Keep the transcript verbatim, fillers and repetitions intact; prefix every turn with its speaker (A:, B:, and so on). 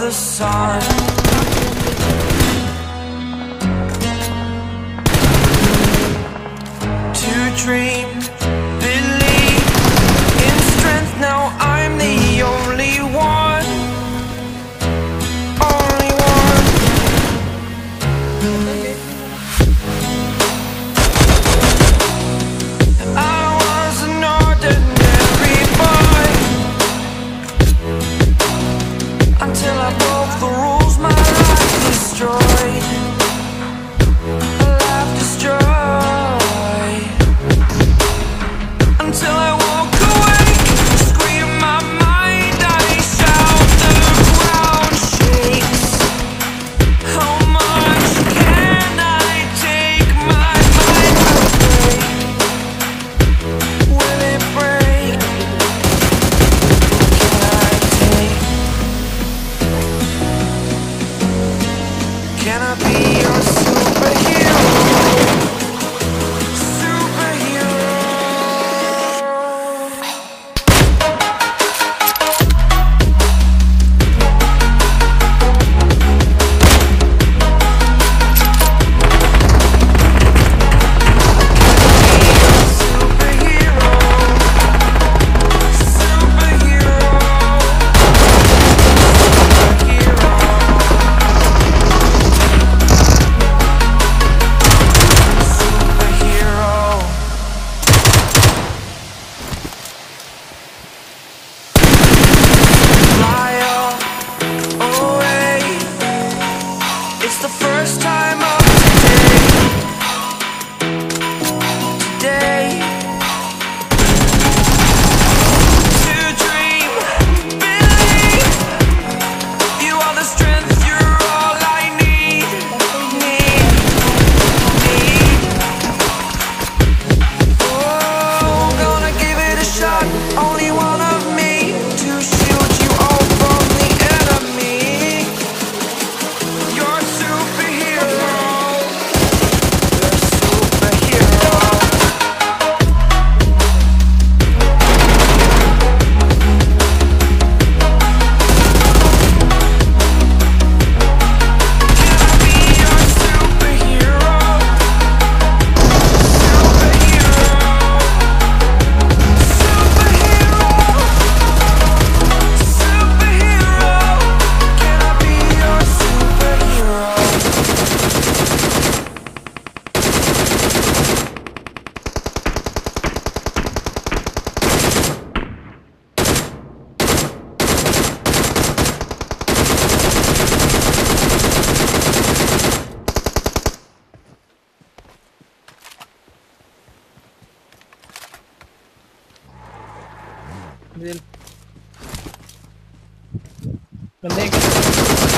A: the sun. To dream, believe in strength. Now I'm the only one, only one. I was an ordinary boy until I broke the rules. My life destroyed, life destroyed. Until I walk away, scream my mind, I shout, the ground shakes. How much can I take? My mind will break. Will it break? Can I take? Can I be your superhero? It's the first time of today, today. To dream, believe, you are the strength, you're all I need, need, need. Oh, gonna give it a shot, only one of me, to shield you all from the enemy. You're a superhero. You're a superhero. Can I be your superhero? Superhero. Superhero. Superhero. Can I be your superhero?
B: बंदे